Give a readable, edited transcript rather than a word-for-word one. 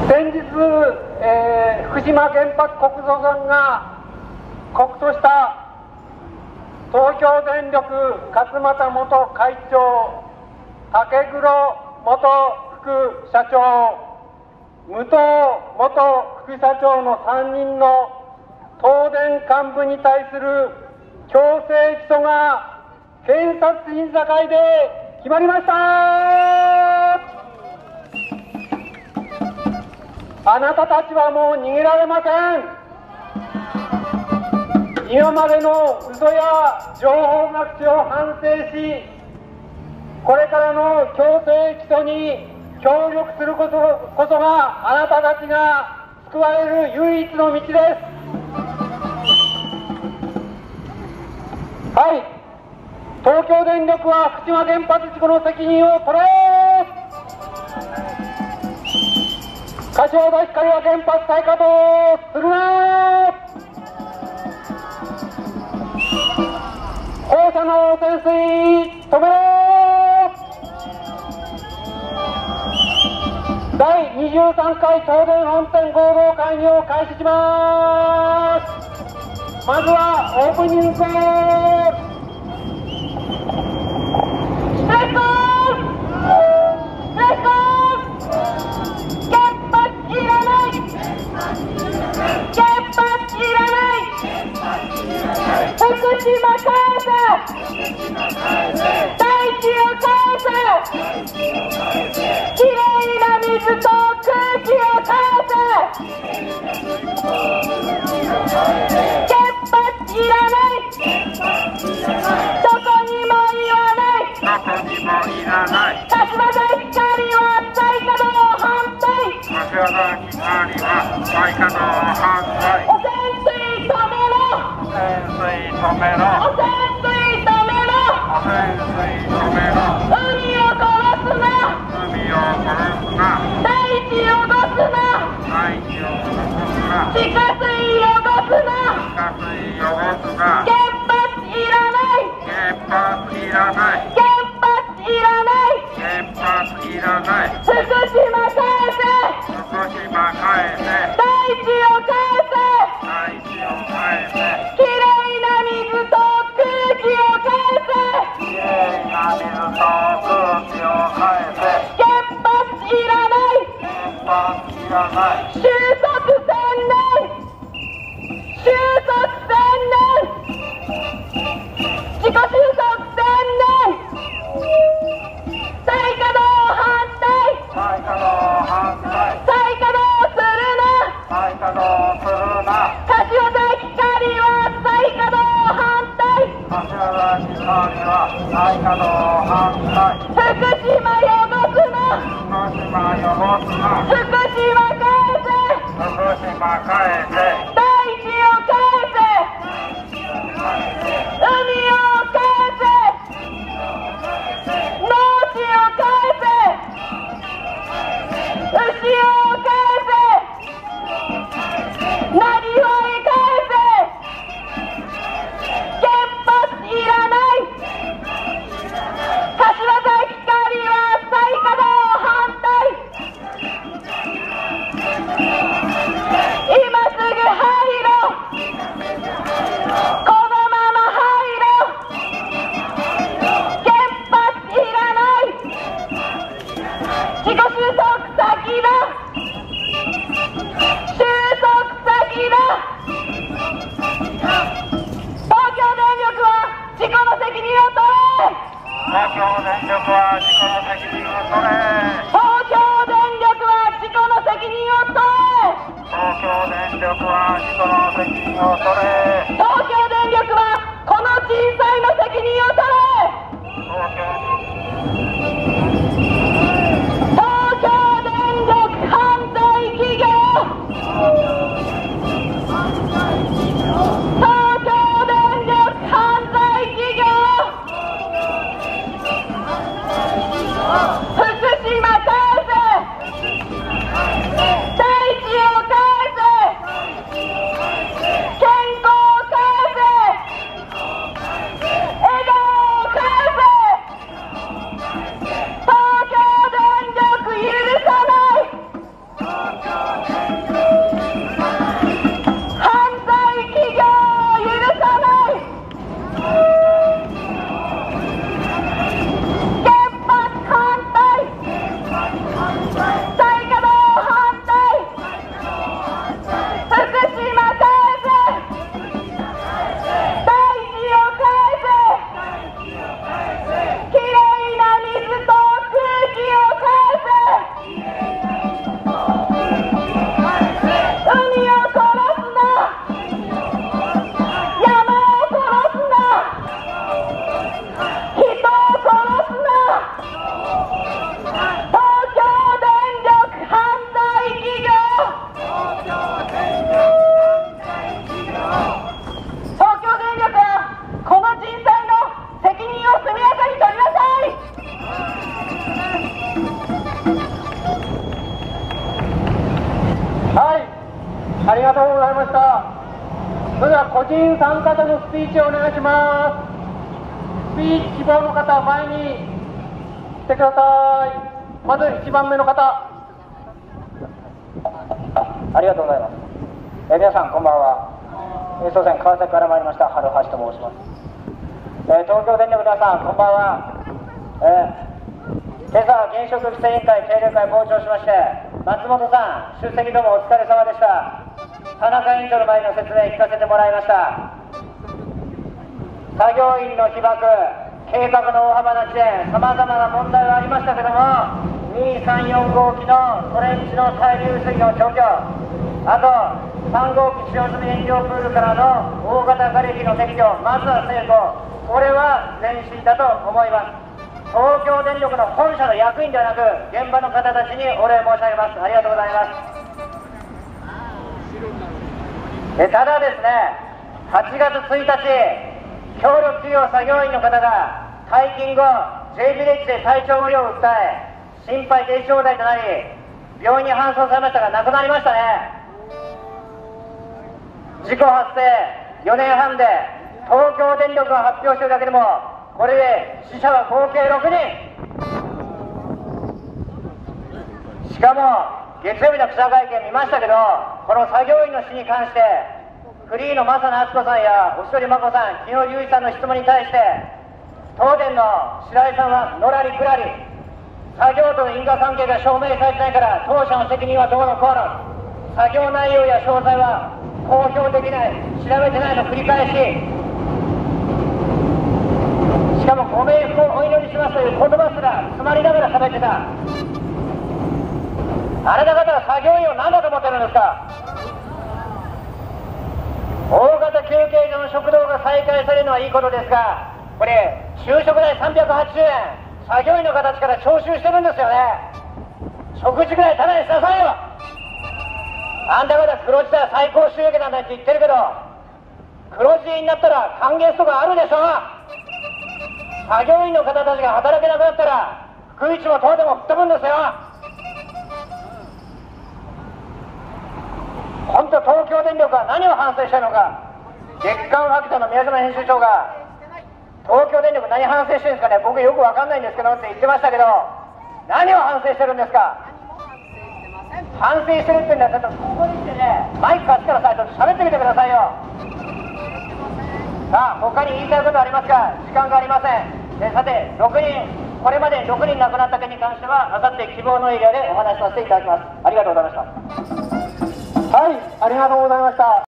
先日、福島原発国蔵さんが告訴した東京電力勝俣元会長、竹黒元副社長、武藤元副社長の3人の東電幹部に対する強制起訴が検察審査会で決まりました。あなたたちはもう逃げられません。今までの嘘や情報隠しを反省し、これからの強制起訴に協力することこそがあなたたちが救われる唯一の道です。はい、東京電力は福島原発事故の責任を取れ。柏田光は原発再稼働するな。放射能汚染水止めろ。第23回東電本店合同会議を開始します。まずはオープニングコール。福島返せ、大地を返せ、きれいな水と空気を返せ。原発いらない、どこにもいらない、柏田光は再稼働反対、 柏田光は再稼働反対。 汚染水止めろ、 汚染水止めろ、 汚染水止めろ、 汚染水止めろ、 海を殺すな、 海を殺すな、 大地を汚すな、 大地を汚すな、 地下水汚すな、 地下水汚すな、 原発いらない、 原発いらない、 原発いらない、 原発いらない、 福島返せ、 福島返せ、 大地を返せ、 大地を返せ、 きれいな水と空気を返せ、 きれいな水と空気を返せ、 原発いらない、 原発いらない、 収束宣言、収束宣言、自己収束宣言、再稼働反対、 再稼働反対、 再稼働するな、 再稼働するな、 柏田光は再稼働反対、 柏田光は再稼働反対、 福島汚すな、 福島汚すな、 福島返せ、 福島返せ、 大地を返せ、海を返せ、農地を返せ、牛を返せ、なりわい返せ、原発いらない、柏田光は再稼働反対、今すぐ入ろ、このまま入ろ、原発いらない、自己収束先だ、収束先だ。東京電力は自己の責任を取れ、 東京電力は自己の責任を取れ、 東京電力は自己の責任を取れ、 東京電力は自己の責任を取れ、 東京電力はこの震災の責任を取れ、 東京東京電力犯罪企業、東京電力犯罪企業、福島返せ、大地を返せ、健康を返せ、笑顔を返せ、 がとうございました。それでは個人参加者のスピーチをお願いします。スピーチ希望の方、前に来てください。まず1番目の方。 ありがとうございます。皆さんこんばんは。すいません、川崎から参りました春橋と申します。東京電力の皆さんこんばんは。今朝原子力規制委員会定例会傍聴しまして、松本さん出席どうもお疲れ様でした。田中委員長の前の説明聞かせてもらいました。作業員の被爆、計画の大幅な遅延、さまざまな問題はありましたけども、234号機のトレンチの対流水の除去、あと3号機使用済み燃料プールからの大型瓦礫の撤去、まずは成功、これは前進だと思います。東京電力の本社の役員ではなく、現場の方たちにお礼申し上げます。ありがとうございます。ただですね、8月1日、協力企業作業員の方が退勤後 J ビレッジで体調不良を訴え、心肺停止状態となり病院に搬送されましたが亡くなりましたね。事故発生4年半で東京電力が発表しているだけでもこれで死者は合計6人。しかも月曜日の記者会見見ましたけど、この作業員の死に関してフリーの正野敦子さんやおしどり真子さん、木野祐一さんの質問に対して東電の白井さんはのらりくらり、作業との因果関係が証明されてないから当社の責任はどうのこうの、作業内容や詳細は公表できない、調べてないの繰り返し、しかもご冥福をお祈りしますという言葉すら詰まりながら喋ってた。あなた方は作業員を何だと思ってるんですか。大型休憩所の食堂が再開されるのはいいことですが、これ昼食代380円作業員の形から徴収してるんですよね。食事ぐらいタダにしなさいよ。あんた方黒字だ最高収益なんだって言ってるけど、黒字になったら還元とかあるでしょ。作業員の方たちが働けなくなったら福一も東電も吹っ飛ぶんですよ。本当東京電力は何を反省してるのか。月刊ファクターの宮島編集長が東京電力何反省してるんですかね、僕よく分かんないんですけどって言ってましたけど、何を反省してるんですか。反省してるって言うんだったらここに来てね、マイク貸すからさ、ちょっと喋ってみてくださいよ。さあ他に言いたいことありますか。時間がありません。さて6人、これまで6人亡くなった件に関してはあさって希望のエリアでお話しさせていただきます。ありがとうございました。 はい、ありがとうございました。